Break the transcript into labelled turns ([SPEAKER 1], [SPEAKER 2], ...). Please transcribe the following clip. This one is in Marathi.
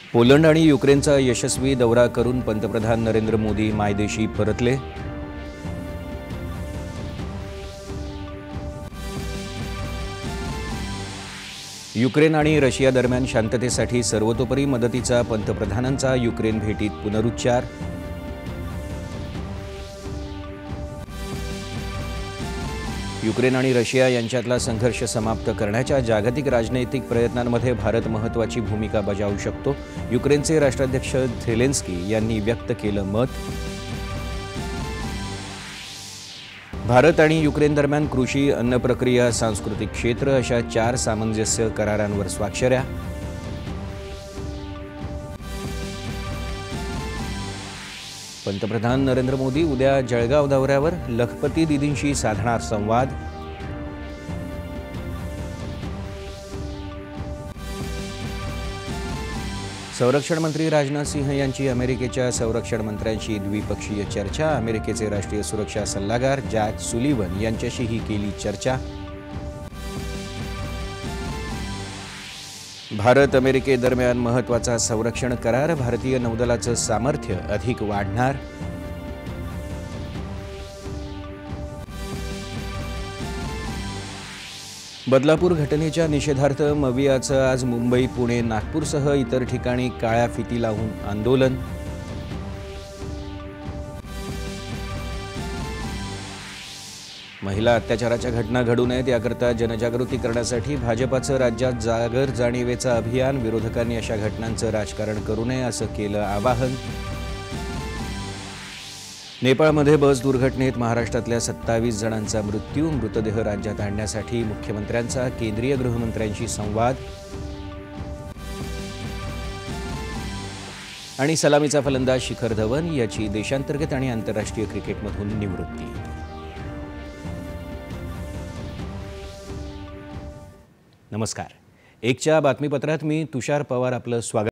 [SPEAKER 1] पोलंड आणि युक्रेनचा यशस्वी दौरा करून पंतप्रधान नरेंद्र मोदी मायदेशी परतले। युक्रेन आणि रशिया दरम्यान शांततेसाठी सर्वतोपरी मदतीचा पंतप्रधानांचा युक्रेन भेटीत पुनरुच्चार। युक्रेन आणि रशिया यांच्यातला संघर्ष समाप्त करण्याच्या जागतिक राजनैतिक प्रयत्नांमध्ये भारत महत्त्वाची भूमिका बजावू शकतो, युक्रेनचे राष्ट्राध्यक्ष झेलेन्स्की यांनी व्यक्त केलं मत। भारत आणि युक्रेन दरम्यान कृषी, अन्न प्रक्रिया, सांस्कृतिक क्षेत्र अशा 4 सामंजस्य करारांवर स्वाक्षऱ्या। पंतप्रधान नरेंद्र मोदी उद्या जळगाव दौऱ्यावर, लखपती दीदींशी साधणार संवाद। संरक्षण मंत्री राजनाथ सिंह यांची अमेरिकेच्या संरक्षण मंत्र्यांशी द्विपक्षीय चर्चा। अमेरिकेचे राष्ट्रीय सुरक्षा सल्लागार जॅक सुलिव्हन यांच्याशीही केली चर्चा। भारत अमेरिकेदरम्यान महत्त्वाचा संरक्षण करार, भारतीय नौदलाचं सामर्थ्य अधिक वाढणार। बदलापूर घटनेच्या निषेधार्थ मवियाचं आज मुंबई, पुणे, नागपूरसह इतर ठिकाणी काळ्या फिती लावून आंदोलन। महिला अत्याचाराच्या घटना घडू नयेत याकरता जनजागृती करण्यासाठी भाजपाचं राज्यात जागर जाणीवेचं अभियान। विरोधकांनी अशा घटनांचं राजकारण करू नये असं केलं आवाहन। नेपाळमध्ये बस दुर्घटनेत महाराष्ट्रातल्या 27 जणांचा मृत्यू, मृतदेह राज्यात आणण्यासाठी मुख्यमंत्र्यांचा केंद्रीय गृहमंत्र्यांशी संवाद। आणि सलामीचा फलंदाज शिखर धवन याची देशांतर्गत आणि आंतरराष्ट्रीय क्रिकेटमधून निवृत्ती। नमस्कार, एकच्या बातमीपत्रात मी तुषार पवार आपलं स्वागत